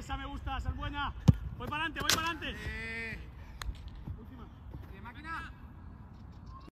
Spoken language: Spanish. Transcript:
esa me gusta, esa es buena. Voy para adelante, voy para adelante.